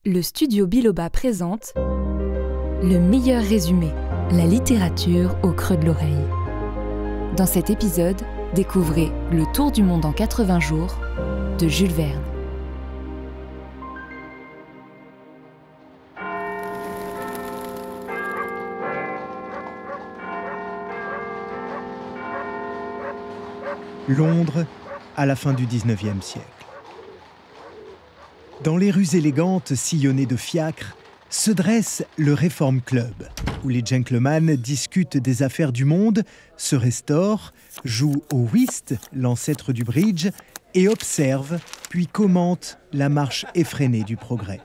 Le studio Biloba présente le meilleur résumé, la littérature au creux de l'oreille. Dans cet épisode, découvrez Le Tour du monde en 80 jours de Jules Verne. Londres, à la fin du XIXe siècle. Dans les rues élégantes sillonnées de fiacres, se dresse le Reform Club, où les gentlemen discutent des affaires du monde, se restaurent, jouent au whist, l'ancêtre du bridge, et observent, puis commentent la marche effrénée du progrès.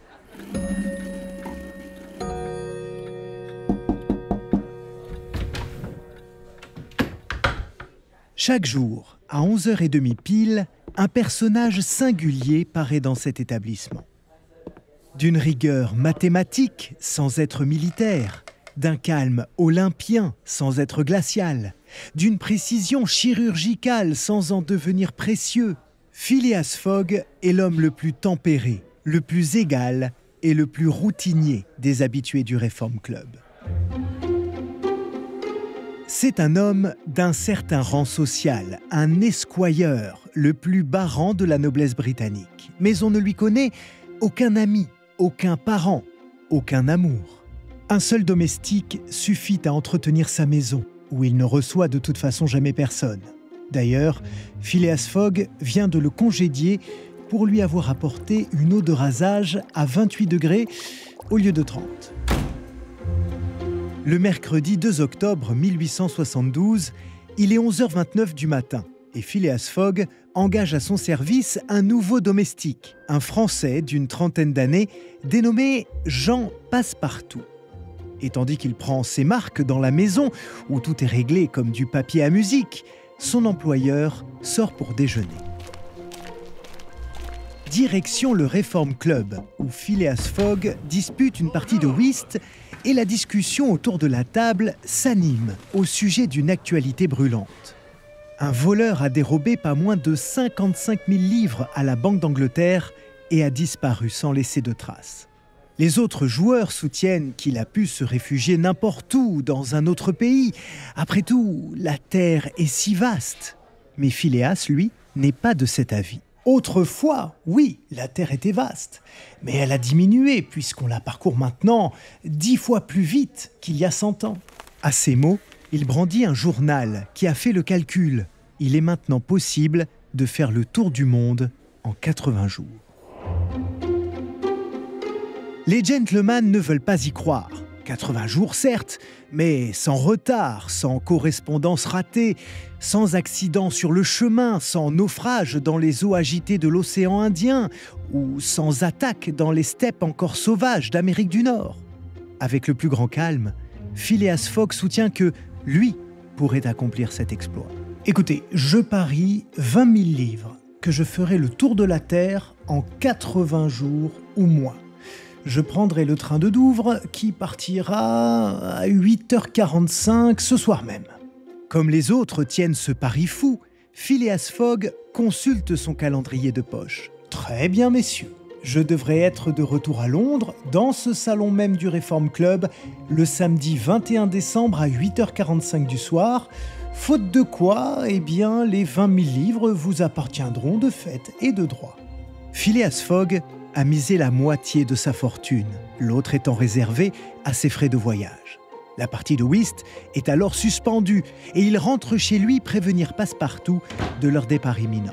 Chaque jour, à 11h30 pile, un personnage singulier paraît dans cet établissement. D'une rigueur mathématique sans être militaire, d'un calme olympien sans être glacial, d'une précision chirurgicale sans en devenir précieux, Phileas Fogg est l'homme le plus tempéré, le plus égal et le plus routinier des habitués du Reform Club. C'est un homme d'un certain rang social, un esquire, le plus bas rang de la noblesse britannique. Mais on ne lui connaît aucun ami, aucun parent, aucun amour. Un seul domestique suffit à entretenir sa maison, où il ne reçoit de toute façon jamais personne. D'ailleurs, Phileas Fogg vient de le congédier pour lui avoir apporté une eau de rasage à 28 degrés au lieu de 30. Le mercredi 2 octobre 1872, il est 11h29 du matin et Phileas Fogg engage à son service un nouveau domestique, un Français d'une trentaine d'années dénommé Jean Passepartout. Et tandis qu'il prend ses marques dans la maison, où tout est réglé comme du papier à musique, son employeur sort pour déjeuner. Direction le Reform Club, où Phileas Fogg dispute une partie de whist et la discussion autour de la table s'anime au sujet d'une actualité brûlante. Un voleur a dérobé pas moins de 55 000 livres à la Banque d'Angleterre et a disparu sans laisser de traces. Les autres joueurs soutiennent qu'il a pu se réfugier n'importe où dans un autre pays. Après tout, la Terre est si vaste. Mais Phileas, lui, n'est pas de cet avis. Autrefois, oui, la Terre était vaste, mais elle a diminué puisqu'on la parcourt maintenant 10 fois plus vite qu'il y a 100 ans. À ces mots, il brandit un journal qui a fait le calcul. Il est maintenant possible de faire le tour du monde en 80 jours. Les gentlemen ne veulent pas y croire. 80 jours certes, mais sans retard, sans correspondance ratée, sans accident sur le chemin, sans naufrage dans les eaux agitées de l'océan Indien ou sans attaque dans les steppes encore sauvages d'Amérique du Nord. Avec le plus grand calme, Phileas Fogg soutient que lui pourrait accomplir cet exploit. Écoutez, je parie 20 000 livres que je ferai le tour de la Terre en 80 jours ou moins. Je prendrai le train de Douvres qui partira à 8h45 ce soir même. Comme les autres tiennent ce pari fou, Phileas Fogg consulte son calendrier de poche. Très bien, messieurs. Je devrais être de retour à Londres, dans ce salon même du Reform Club, le samedi 21 décembre à 8h45 du soir. Faute de quoi, eh bien, les 20 000 livres vous appartiendront de fait et de droit. Phileas Fogg a misé la moitié de sa fortune, l'autre étant réservée à ses frais de voyage. La partie de whist est alors suspendue et il rentre chez lui prévenir Passepartout de leur départ imminent.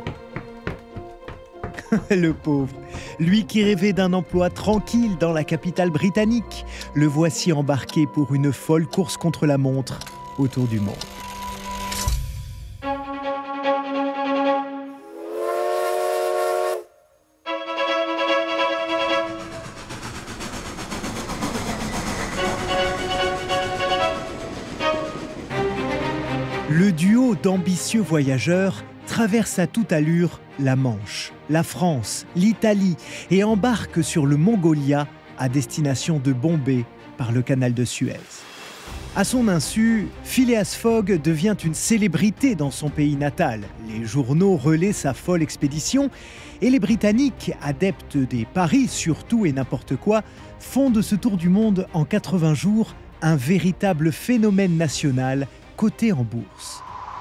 Le pauvre, lui qui rêvait d'un emploi tranquille dans la capitale britannique, le voici embarqué pour une folle course contre la montre autour du monde. Le duo d'ambitieux voyageurs traverse à toute allure la Manche, la France, l'Italie et embarque sur le Mongolia à destination de Bombay par le canal de Suez. À son insu, Phileas Fogg devient une célébrité dans son pays natal. Les journaux relaient sa folle expédition et les Britanniques, adeptes des paris sur tout et n'importe quoi, font de ce tour du monde en 80 jours un véritable phénomène national coté en bourse.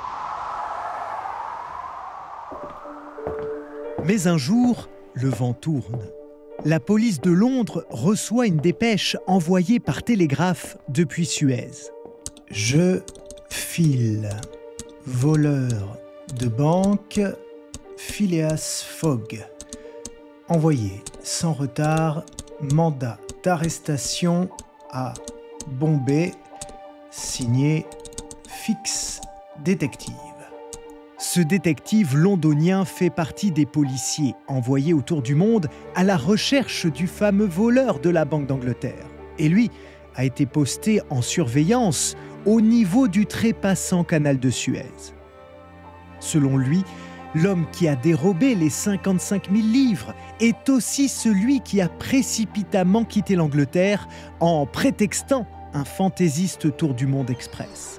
Mais un jour, le vent tourne. La police de Londres reçoit une dépêche envoyée par télégraphe depuis Suez. Je file. Voleur de banque, Phileas Fogg. Envoyé sans retard, mandat d'arrestation à Bombay, signé Fix Détective. Ce détective londonien fait partie des policiers envoyés autour du monde à la recherche du fameux voleur de la Banque d'Angleterre. Et lui a été posté en surveillance au niveau du trépassant canal de Suez. Selon lui, l'homme qui a dérobé les 55 000 livres est aussi celui qui a précipitamment quitté l'Angleterre en prétextant un fantaisiste tour du monde express.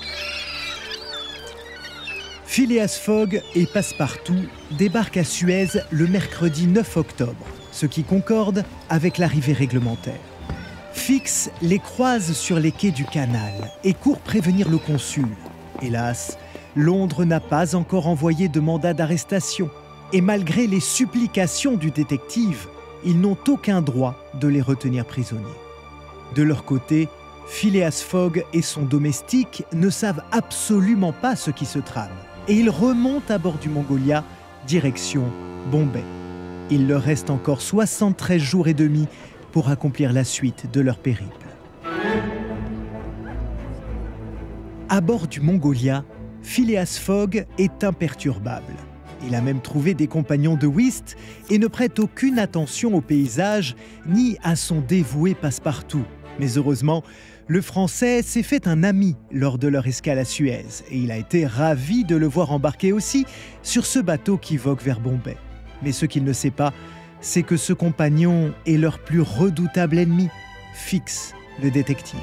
Phileas Fogg et Passepartout débarquent à Suez le mercredi 9 octobre, ce qui concorde avec l'arrivée réglementaire. Fix les croise sur les quais du canal et court prévenir le consul. Hélas, Londres n'a pas encore envoyé de mandat d'arrestation et malgré les supplications du détective, ils n'ont aucun droit de les retenir prisonniers. De leur côté, Phileas Fogg et son domestique ne savent absolument pas ce qui se trame. Et ils remontent à bord du Mongolia, direction Bombay. Il leur reste encore 73 jours et demi pour accomplir la suite de leur périple. À bord du Mongolia, Phileas Fogg est imperturbable. Il a même trouvé des compagnons de whist et ne prête aucune attention au paysage ni à son dévoué Passepartout. Mais heureusement, le Français s'est fait un ami lors de leur escale à Suez et il a été ravi de le voir embarquer aussi sur ce bateau qui vogue vers Bombay. Mais ce qu'il ne sait pas, c'est que ce compagnon est leur plus redoutable ennemi, Fix, le détective.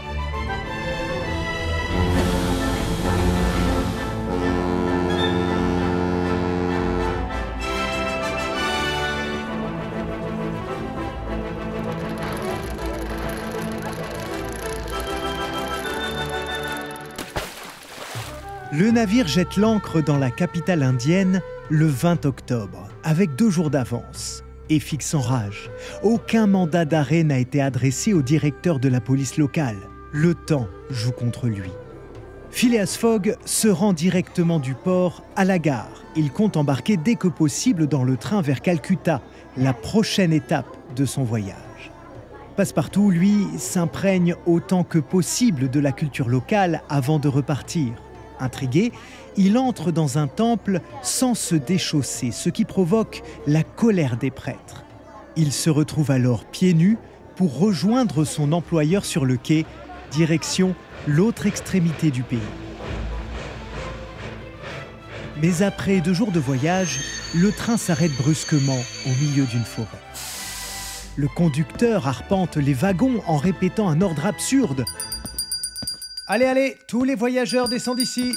Le navire jette l'ancre dans la capitale indienne le 20 octobre, avec 2 jours d'avance. Et Fix enrage. Aucun mandat d'arrêt n'a été adressé au directeur de la police locale. Le temps joue contre lui. Phileas Fogg se rend directement du port à la gare. Il compte embarquer dès que possible dans le train vers Calcutta, la prochaine étape de son voyage. Passepartout, lui, s'imprègne autant que possible de la culture locale avant de repartir. Intrigué, il entre dans un temple sans se déchausser, ce qui provoque la colère des prêtres. Il se retrouve alors pieds nus pour rejoindre son employeur sur le quai, direction l'autre extrémité du pays. Mais après 2 jours de voyage, le train s'arrête brusquement au milieu d'une forêt. Le conducteur arpente les wagons en répétant un ordre absurde. Allez, allez, tous les voyageurs descendent ici.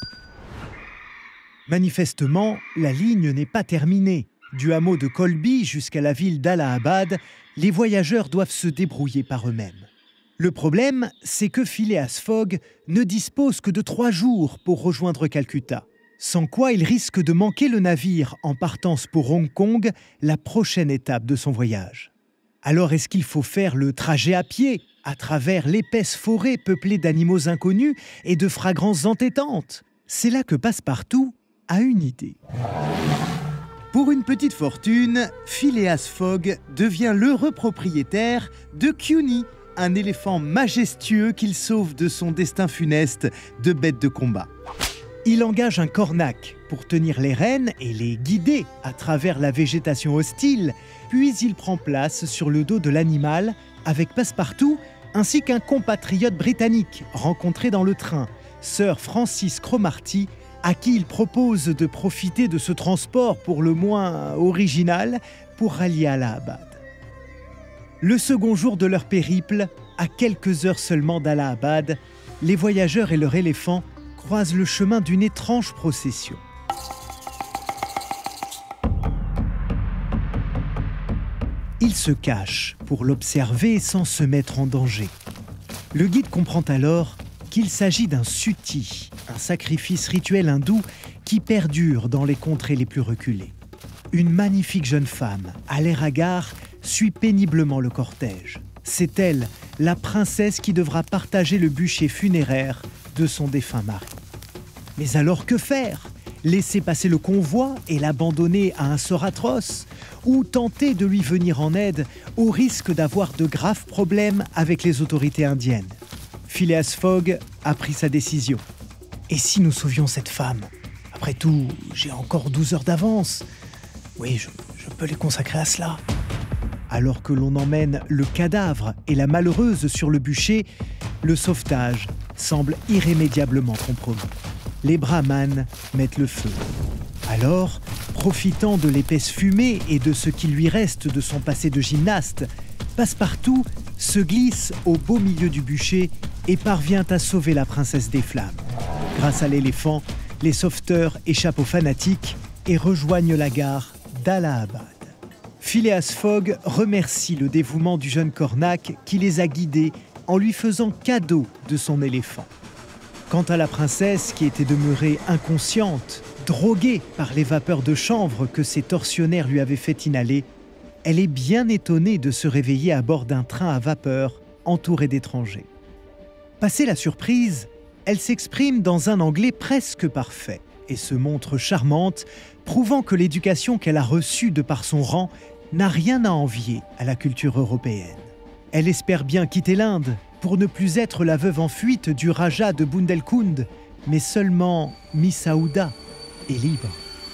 Manifestement, la ligne n'est pas terminée. Du hameau de Colby jusqu'à la ville d'Allahabad, les voyageurs doivent se débrouiller par eux-mêmes. Le problème, c'est que Phileas Fogg ne dispose que de 3 jours pour rejoindre Calcutta, sans quoi il risque de manquer le navire en partance pour Hong Kong, la prochaine étape de son voyage. Alors est-ce qu'il faut faire le trajet à pied, à travers l'épaisse forêt peuplée d'animaux inconnus et de fragrances entêtantes? C'est là que Passepartout a une idée. Pour une petite fortune, Phileas Fogg devient l'heureux propriétaire de Cuny, un éléphant majestueux qu'il sauve de son destin funeste de bête de combat. Il engage un cornac pour tenir les rênes et les guider à travers la végétation hostile, puis il prend place sur le dos de l'animal avec Passepartout ainsi qu'un compatriote britannique rencontré dans le train, Sir Francis Cromarty, à qui il propose de profiter de ce transport pour le moins original pour rallier Allahabad. Le second jour de leur périple à quelques heures seulement d'Allahabad, les voyageurs et leur éléphant croisent le chemin d'une étrange procession. Ils se cachent pour l'observer sans se mettre en danger. Le guide comprend alors qu'il s'agit d'un sutti, un sacrifice rituel hindou qui perdure dans les contrées les plus reculées. Une magnifique jeune femme, à l'air hagard, suit péniblement le cortège. C'est elle, la princesse qui devra partager le bûcher funéraire de son défunt mari. Mais alors que faire ? Laisser passer le convoi et l'abandonner à un sort atroce ? Ou tenter de lui venir en aide au risque d'avoir de graves problèmes avec les autorités indiennes ? Phileas Fogg a pris sa décision. Et si nous sauvions cette femme ? Après tout, j'ai encore 12 heures d'avance. Oui, je peux les consacrer à cela. Alors que l'on emmène le cadavre et la malheureuse sur le bûcher, le sauvetage semble irrémédiablement compromis. Les brahmanes mettent le feu. Alors, profitant de l'épaisse fumée et de ce qui lui reste de son passé de gymnaste, Passepartout se glisse au beau milieu du bûcher et parvient à sauver la princesse des flammes. Grâce à l'éléphant, les sauveteurs échappent aux fanatiques et rejoignent la gare d'Allahabad. Phileas Fogg remercie le dévouement du jeune Cornac qui les a guidés en lui faisant cadeau de son éléphant. Quant à la princesse qui était demeurée inconsciente, droguée par les vapeurs de chanvre que ses tortionnaires lui avaient fait inhaler, elle est bien étonnée de se réveiller à bord d'un train à vapeur entouré d'étrangers. Passée la surprise, elle s'exprime dans un anglais presque parfait et se montre charmante, prouvant que l'éducation qu'elle a reçue de par son rang n'a rien à envier à la culture européenne. Elle espère bien quitter l'Inde pour ne plus être la veuve en fuite du Raja de Bundelkund, mais seulement Miss Aouda est libre.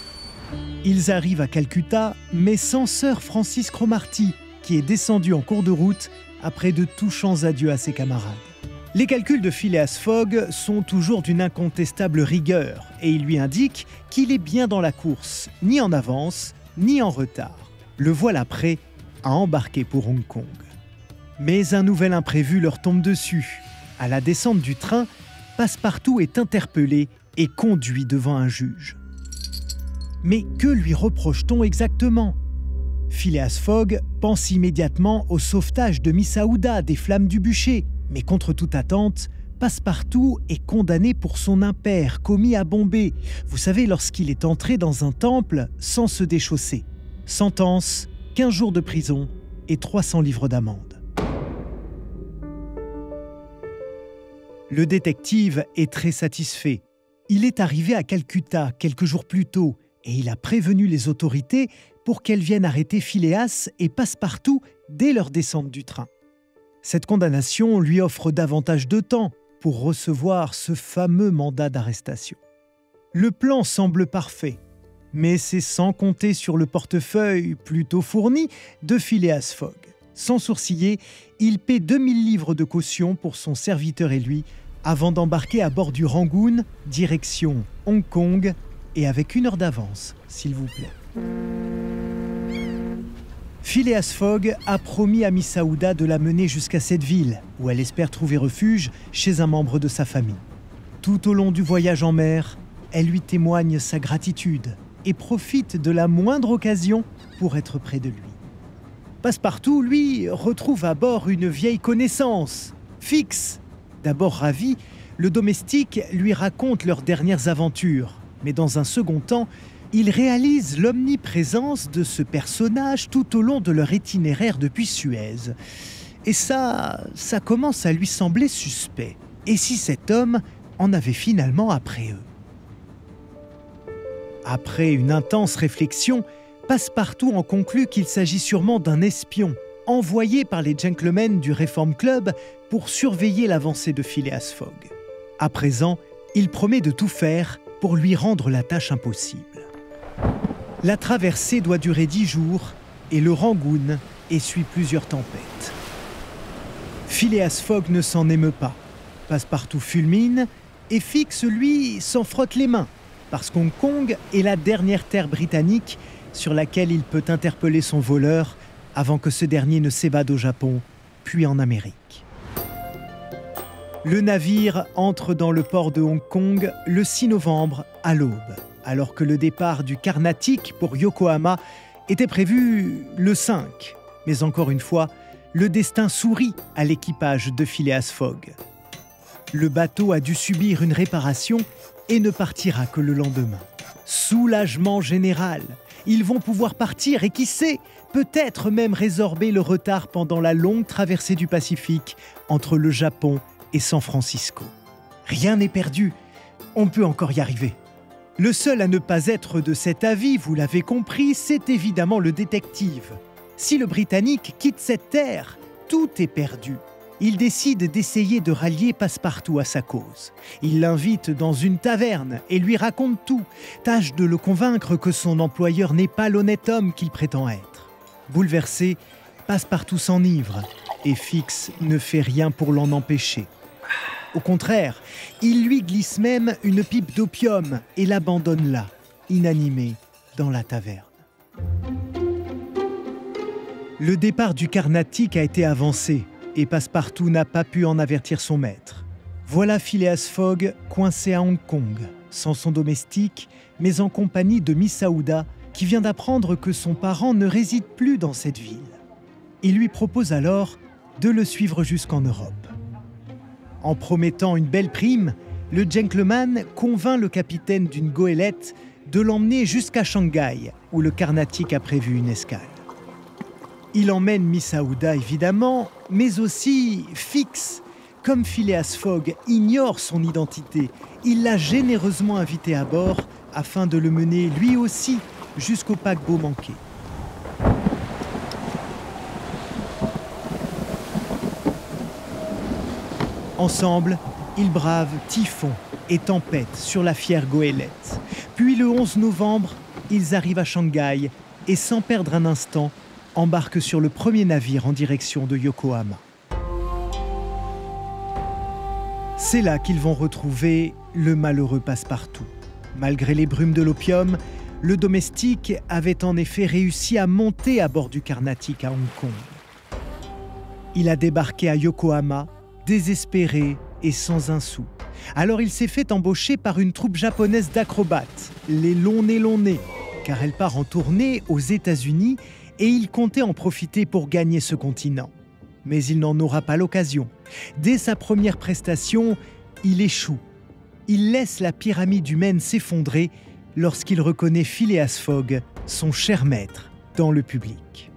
Ils arrivent à Calcutta, mais sans sœur Francis Cromarty, qui est descendue en cours de route après de touchants adieux à ses camarades. Les calculs de Phileas Fogg sont toujours d'une incontestable rigueur et il lui indique qu'il est bien dans la course, ni en avance, ni en retard. Le voilà prêt à embarquer pour Hong Kong. Mais un nouvel imprévu leur tombe dessus. À la descente du train, Passepartout est interpellé et conduit devant un juge. Mais que lui reproche-t-on exactement ? Phileas Fogg pense immédiatement au sauvetage de Miss Aouda des flammes du bûcher, mais contre toute attente, Passepartout est condamné pour son impair commis à Bombay. Vous savez, lorsqu'il est entré dans un temple sans se déchausser. Sentence, 15 jours de prison et 300 livres d'amende. Le détective est très satisfait. Il est arrivé à Calcutta quelques jours plus tôt et il a prévenu les autorités pour qu'elles viennent arrêter Phileas et Passepartout dès leur descente du train. Cette condamnation lui offre davantage de temps pour recevoir ce fameux mandat d'arrestation. Le plan semble parfait, mais c'est sans compter sur le portefeuille plutôt fourni de Phileas Fogg. Sans sourciller, il paie 2000 livres de caution pour son serviteur et lui, avant d'embarquer à bord du Rangoon, direction Hong Kong, et avec 1 heure d'avance, s'il vous plaît. Phileas Fogg a promis à Miss Aouda de la mener jusqu'à cette ville, où elle espère trouver refuge chez un membre de sa famille. Tout au long du voyage en mer, elle lui témoigne sa gratitude et profite de la moindre occasion pour être près de lui. Passepartout, lui, retrouve à bord une vieille connaissance, Fix. D'abord ravi, le domestique lui raconte leurs dernières aventures, mais dans un second temps, il réalise l'omniprésence de ce personnage tout au long de leur itinéraire depuis Suez. Et ça commence à lui sembler suspect. Et si cet homme en avait finalement après eux ? Après une intense réflexion, Passepartout en conclut qu'il s'agit sûrement d'un espion, envoyé par les gentlemen du Reform Club pour surveiller l'avancée de Phileas Fogg. À présent, il promet de tout faire pour lui rendre la tâche impossible. La traversée doit durer 10 jours et le Rangoon essuie plusieurs tempêtes. Phileas Fogg ne s'en émeut pas. Passepartout fulmine et Fix, lui, s'en frotte les mains, parce qu'Hong Kong est la dernière terre britannique sur laquelle il peut interpeller son voleur avant que ce dernier ne s'évade au Japon, puis en Amérique. Le navire entre dans le port de Hong Kong le 6 novembre à l'aube, alors que le départ du Carnatic pour Yokohama était prévu le 5. Mais encore une fois, le destin sourit à l'équipage de Phileas Fogg. Le bateau a dû subir une réparation et ne partira que le lendemain. Soulagement général. Ils vont pouvoir partir et qui sait, peut-être même résorber le retard pendant la longue traversée du Pacifique entre le Japon et San Francisco. Rien n'est perdu, on peut encore y arriver. Le seul à ne pas être de cet avis, vous l'avez compris, c'est évidemment le détective. Si le Britannique quitte cette terre, tout est perdu. Il décide d'essayer de rallier Passepartout à sa cause. Il l'invite dans une taverne et lui raconte tout. Tâche de le convaincre que son employeur n'est pas l'honnête homme qu'il prétend être. Bouleversé, Passepartout s'enivre et Fix ne fait rien pour l'en empêcher. Au contraire, il lui glisse même une pipe d'opium et l'abandonne là, inanimé, dans la taverne. Le départ du Carnatic a été avancé et Passepartout n'a pas pu en avertir son maître. Voilà Phileas Fogg coincé à Hong Kong, sans son domestique, mais en compagnie de Miss Aouda, qui vient d'apprendre que son parent ne réside plus dans cette ville. Il lui propose alors de le suivre jusqu'en Europe. En promettant une belle prime, le gentleman convainc le capitaine d'une goélette de l'emmener jusqu'à Shanghai, où le Carnatic a prévu une escale. Il emmène Miss Aouda évidemment, mais aussi Fix. Comme Phileas Fogg ignore son identité, il l'a généreusement invité à bord afin de le mener lui aussi jusqu'au paquebot manqué. Ensemble, ils bravent typhon et tempête sur la fière goélette. Puis le 11 novembre, ils arrivent à Shanghai et sans perdre un instant, embarquent sur le premier navire en direction de Yokohama. C'est là qu'ils vont retrouver le malheureux Passepartout. Malgré les brumes de l'opium, le domestique avait en effet réussi à monter à bord du Carnatic à Hong Kong. Il a débarqué à Yokohama, désespéré et sans un sou. Alors il s'est fait embaucher par une troupe japonaise d'acrobates, les Longs Nez, car elle part en tournée aux États-Unis et il comptait en profiter pour gagner ce continent. Mais il n'en aura pas l'occasion. Dès sa première prestation, il échoue. Il laisse la pyramide humaine s'effondrer lorsqu'il reconnaît Phileas Fogg, son cher maître, dans le public.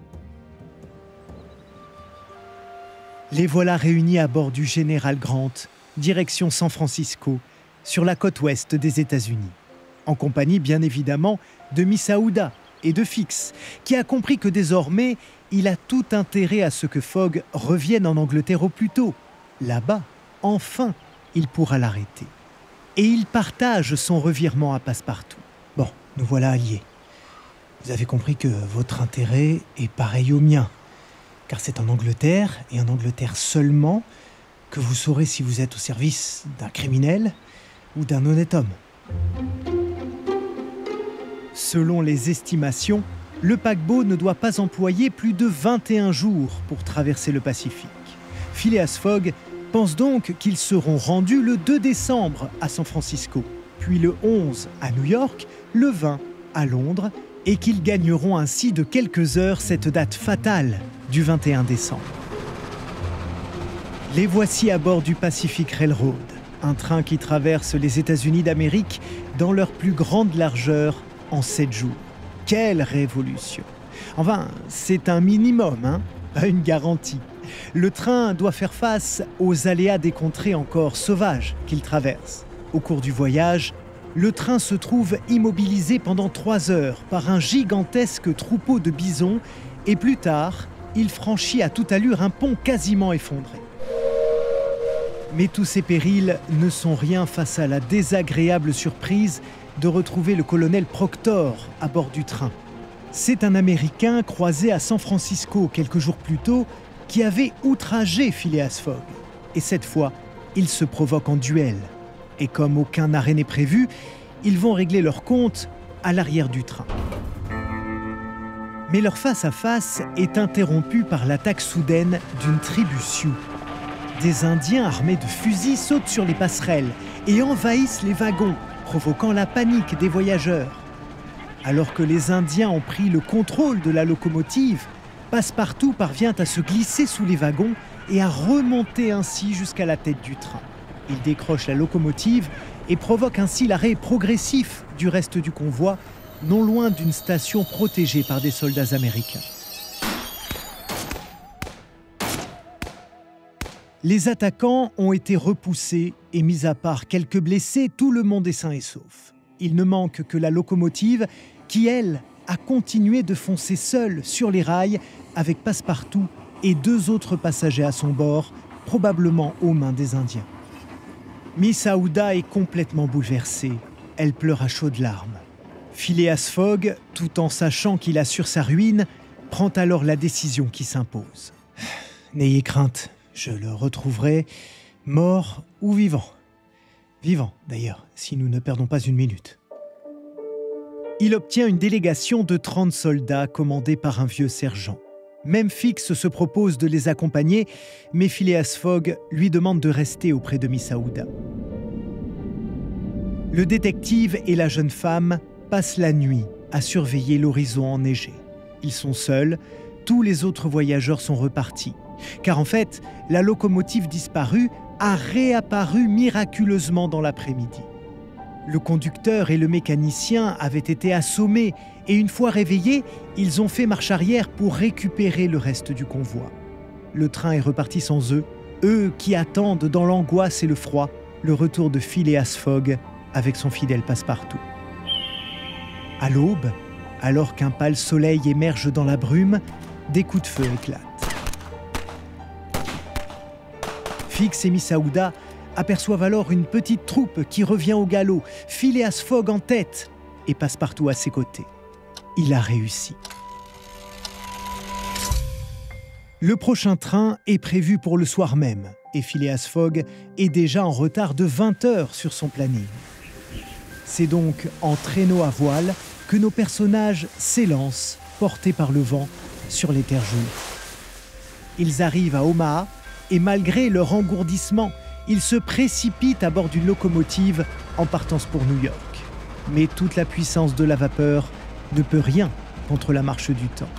Les voilà réunis à bord du Général Grant, direction San Francisco, sur la côte ouest des États-Unis. En compagnie, bien évidemment, de Miss Aouda et de Fix, qui a compris que désormais, il a tout intérêt à ce que Fogg revienne en Angleterre au plus tôt. Là-bas, enfin, il pourra l'arrêter. Et il partage son revirement à Passepartout. Bon, nous voilà alliés. Vous avez compris que votre intérêt est pareil au mien. Car c'est en Angleterre, et en Angleterre seulement, que vous saurez si vous êtes au service d'un criminel ou d'un honnête homme. Selon les estimations, le paquebot ne doit pas employer plus de 21 jours pour traverser le Pacifique. Phileas Fogg pense donc qu'ils seront rendus le 2 décembre à San Francisco, puis le 11 à New York, le 20 à Londres, et qu'ils gagneront ainsi de quelques heures cette date fatale du 21 décembre. Les voici à bord du Pacific Railroad, un train qui traverse les États-Unis d'Amérique dans leur plus grande largeur en 7 jours. Quelle révolution! Enfin, c'est un minimum, pas une garantie. Le train doit faire face aux aléas des contrées encore sauvages qu'il traverse. Au cours du voyage, le train se trouve immobilisé pendant 3 heures par un gigantesque troupeau de bisons et plus tard, il franchit à toute allure un pont quasiment effondré. Mais tous ces périls ne sont rien face à la désagréable surprise de retrouver le colonel Proctor à bord du train. C'est un Américain croisé à San Francisco quelques jours plus tôt qui avait outragé Phileas Fogg. Et cette fois, ils se provoquent en duel. Et comme aucun arrêt n'est prévu, ils vont régler leur compte à l'arrière du train. Mais leur face-à-face est interrompu par l'attaque soudaine d'une tribu Sioux. des Indiens armés de fusils sautent sur les passerelles et envahissent les wagons, provoquant la panique des voyageurs. Alors que les Indiens ont pris le contrôle de la locomotive, Passepartout parvient à se glisser sous les wagons et à remonter ainsi jusqu'à la tête du train. Il décroche la locomotive et provoque ainsi l'arrêt progressif du reste du convoi, non loin d'une station protégée par des soldats américains. Les attaquants ont été repoussés et mis à part quelques blessés, tout le monde est sain et sauf. Il ne manque que la locomotive qui, elle, a continué de foncer seule sur les rails avec Passepartout et 2 autres passagers à son bord, probablement aux mains des Indiens. Miss Aouda est complètement bouleversée. Elle pleure à chaudes larmes. Phileas Fogg, tout en sachant qu'il assure sa ruine, prend alors la décision qui s'impose. « N'ayez crainte, je le retrouverai, mort ou vivant. Vivant, d'ailleurs, si nous ne perdons pas une minute. » Il obtient une délégation de 30 soldats commandée par un vieux sergent. Même Fix se propose de les accompagner, mais Phileas Fogg lui demande de rester auprès de Miss Aouda. Le détective et la jeune femme passent la nuit à surveiller l'horizon enneigé. Ils sont seuls, tous les autres voyageurs sont repartis. Car en fait, la locomotive disparue a réapparu miraculeusement dans l'après-midi. Le conducteur et le mécanicien avaient été assommés et une fois réveillés, ils ont fait marche arrière pour récupérer le reste du convoi. Le train est reparti sans eux, eux qui attendent dans l'angoisse et le froid le retour de Phileas Fogg avec son fidèle Passepartout. À l'aube, alors qu'un pâle soleil émerge dans la brume, des coups de feu éclatent. Fix et Miss Aouda aperçoivent alors une petite troupe qui revient au galop, Phileas Fogg en tête et Passepartout à ses côtés. Il a réussi. Le prochain train est prévu pour le soir même et Phileas Fogg est déjà en retard de 20 heures sur son planning. C'est donc en traîneau à voile que nos personnages s'élancent, portés par le vent, sur les terres gelées. Ils arrivent à Omaha et malgré leur engourdissement, ils se précipitent à bord d'une locomotive en partance pour New York. Mais toute la puissance de la vapeur ne peut rien contre la marche du temps.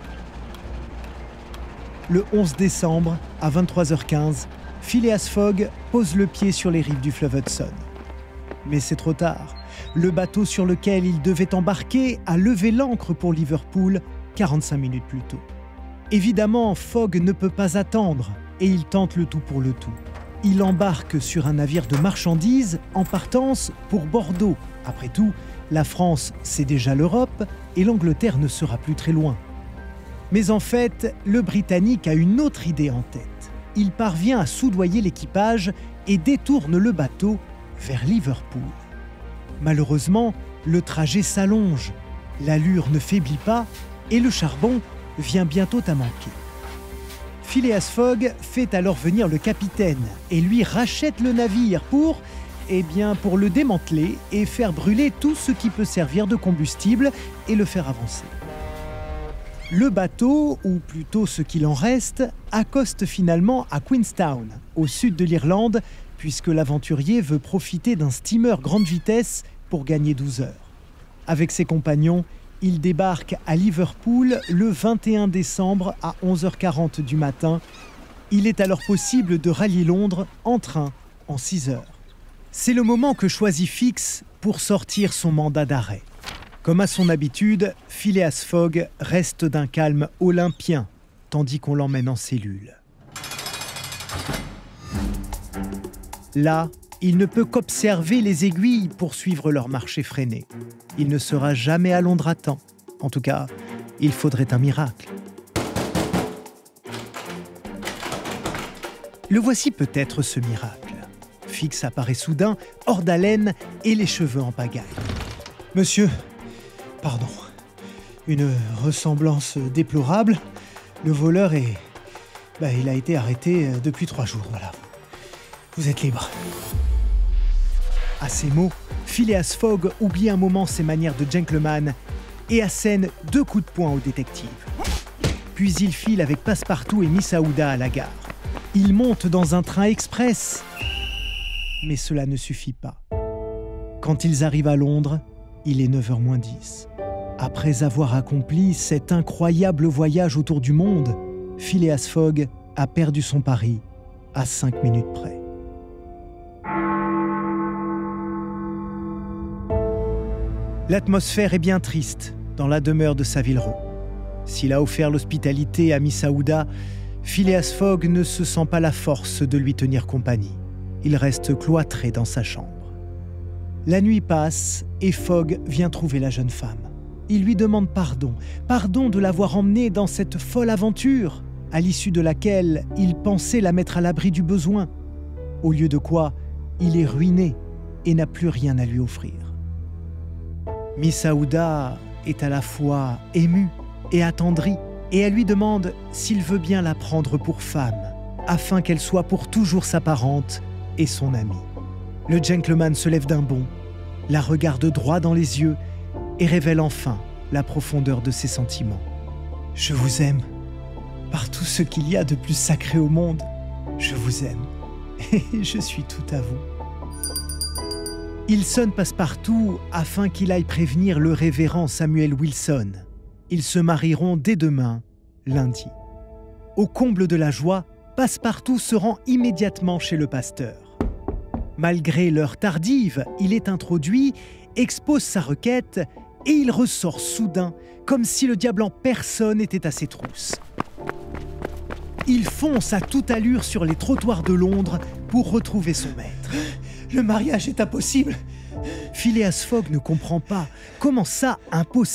Le 11 décembre, à 23h15, Phileas Fogg pose le pied sur les rives du fleuve Hudson. Mais c'est trop tard. Le bateau sur lequel il devait embarquer a levé l'ancre pour Liverpool 45 minutes plus tôt. Évidemment, Fogg ne peut pas attendre et il tente le tout pour le tout. Il embarque sur un navire de marchandises en partance pour Bordeaux. Après tout, la France, c'est déjà l'Europe et l'Angleterre ne sera plus très loin. Mais en fait, le Britannique a une autre idée en tête. Il parvient à soudoyer l'équipage et détourne le bateau vers Liverpool. Malheureusement, le trajet s'allonge, l'allure ne faiblit pas et le charbon vient bientôt à manquer. Phileas Fogg fait alors venir le capitaine et lui rachète le navire pour le démanteler et faire brûler tout ce qui peut servir de combustible et le faire avancer. Le bateau, ou plutôt ce qu'il en reste, accoste finalement à Queenstown, au sud de l'Irlande, puisque l'aventurier veut profiter d'un steamer grande vitesse pour gagner 12 heures. Avec ses compagnons, il débarque à Liverpool le 21 décembre à 11h40 du matin. Il est alors possible de rallier Londres en train en 6 heures. C'est le moment que choisit Fix pour sortir son mandat d'arrêt. Comme à son habitude, Phileas Fogg reste d'un calme olympien, tandis qu'on l'emmène en cellule. Là, il ne peut qu'observer les aiguilles pour suivre leur marche effrénée. Il ne sera jamais à Londres à temps. En tout cas, il faudrait un miracle. Le voici peut-être ce miracle. Fix apparaît soudain, hors d'haleine et les cheveux en pagaille. « Monsieur, pardon, une ressemblance déplorable. Le voleur il a été arrêté depuis 3 jours, voilà. Vous êtes libre. » À ces mots, Phileas Fogg oublie un moment ses manières de gentleman et assène 2 coups de poing au détective. Puis il file avec Passepartout et Miss Aouda à la gare. Ils montent dans un train express. Mais cela ne suffit pas. Quand ils arrivent à Londres, il est 9h moins 10. Après avoir accompli cet incroyable voyage autour du monde, Phileas Fogg a perdu son pari à 5 minutes près. L'atmosphère est bien triste dans la demeure de Savile Row. S'il a offert l'hospitalité à Miss Aouda, Phileas Fogg ne se sent pas la force de lui tenir compagnie. Il reste cloîtré dans sa chambre. La nuit passe et Fogg vient trouver la jeune femme. Il lui demande pardon de l'avoir emmenée dans cette folle aventure, à l'issue de laquelle il pensait la mettre à l'abri du besoin. Au lieu de quoi, il est ruiné et n'a plus rien à lui offrir. Miss Aouda est à la fois émue et attendrie, et elle lui demande s'il veut bien la prendre pour femme, afin qu'elle soit pour toujours sa parente et son amie. Le gentleman se lève d'un bond, la regarde droit dans les yeux et révèle enfin la profondeur de ses sentiments. « Je vous aime, par tout ce qu'il y a de plus sacré au monde. Je vous aime, et je suis tout à vous. » Il sonne Passepartout afin qu'il aille prévenir le révérend Samuel Wilson. Ils se marieront dès demain, lundi. Au comble de la joie, Passepartout se rend immédiatement chez le pasteur. Malgré l'heure tardive, il est introduit, expose sa requête et il ressort soudain, comme si le diable en personne était à ses trousses. Il fonce à toute allure sur les trottoirs de Londres pour retrouver son maître. « Le mariage est impossible !» Phileas Fogg ne comprend pas. Comment ça, impossible ?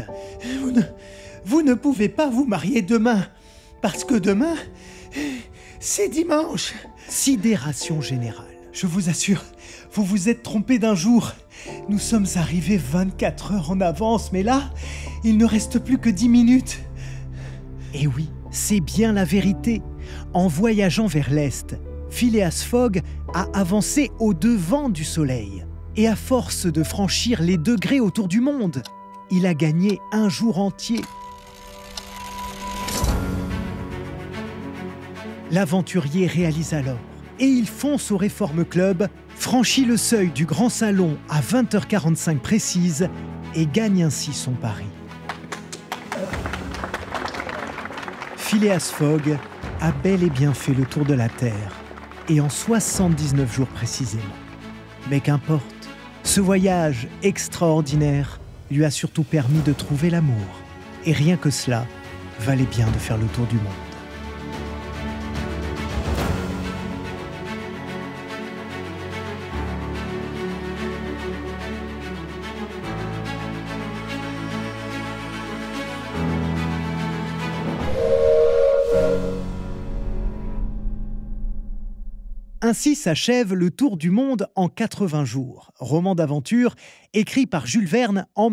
Vous ne pouvez pas vous marier demain, parce que demain, c'est dimanche. Sidération générale. Je vous assure, vous vous êtes trompé d'un jour. Nous sommes arrivés 24 heures en avance, mais là, il ne reste plus que 10 minutes. Et oui, c'est bien la vérité. En voyageant vers l'Est, Phileas Fogg a avancé au-devant du soleil. Et à force de franchir les degrés autour du monde, il a gagné un jour entier. L'aventurier réalise alors, et il fonce au Reform Club, franchit le seuil du grand salon à 20h45 précise et gagne ainsi son pari. Phileas Fogg a bel et bien fait le tour de la Terre, et en 79 jours précisément. Mais qu'importe, ce voyage extraordinaire lui a surtout permis de trouver l'amour. Et rien que cela valait bien de faire le tour du monde. Ainsi s'achève Le Tour du monde en 80 jours, roman d'aventure écrit par Jules Verne en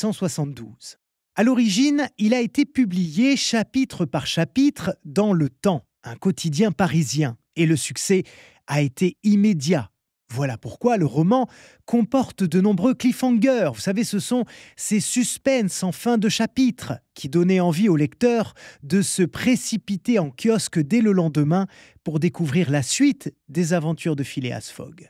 1872. À l'origine, il a été publié chapitre par chapitre dans Le Temps, un quotidien parisien, et le succès a été immédiat. Voilà pourquoi le roman comporte de nombreux cliffhangers. Vous savez, ce sont ces suspens en fin de chapitre qui donnaient envie au lecteur de se précipiter en kiosque dès le lendemain pour découvrir la suite des aventures de Phileas Fogg.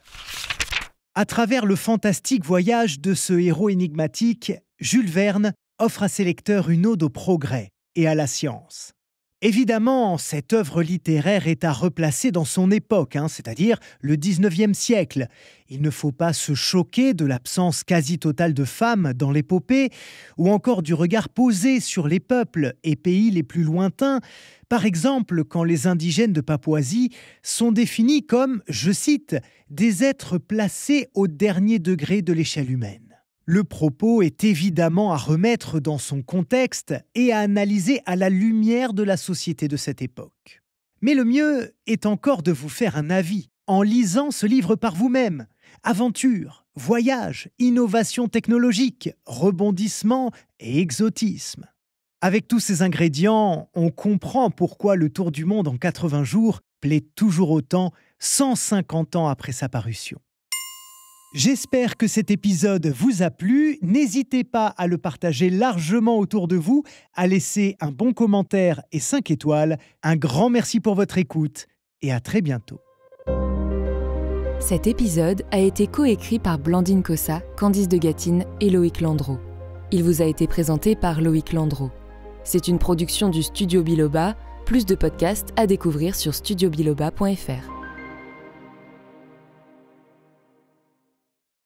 À travers le fantastique voyage de ce héros énigmatique, Jules Verne offre à ses lecteurs une ode au progrès et à la science. Évidemment, cette œuvre littéraire est à replacer dans son époque, c'est-à-dire le 19e siècle. Il ne faut pas se choquer de l'absence quasi totale de femmes dans l'épopée, ou encore du regard posé sur les peuples et pays les plus lointains, par exemple quand les indigènes de Papouasie sont définis comme, je cite, « des êtres placés au dernier degré de l'échelle humaine ». Le propos est évidemment à remettre dans son contexte et à analyser à la lumière de la société de cette époque. Mais le mieux est encore de vous faire un avis en lisant ce livre par vous-même. Aventure, voyage, innovation technologique, rebondissement et exotisme. Avec tous ces ingrédients, on comprend pourquoi Le Tour du monde en 80 jours plaît toujours autant 150 ans après sa parution. J'espère que cet épisode vous a plu. N'hésitez pas à le partager largement autour de vous, à laisser un bon commentaire et 5 étoiles. Un grand merci pour votre écoute et à très bientôt. Cet épisode a été coécrit par Blandine Cossa, Candice de Gatine et Loïc Landreau. Il vous a été présenté par Loïc Landreau. C'est une production du Studio Biloba. Plus de podcasts à découvrir sur studiobiloba.fr.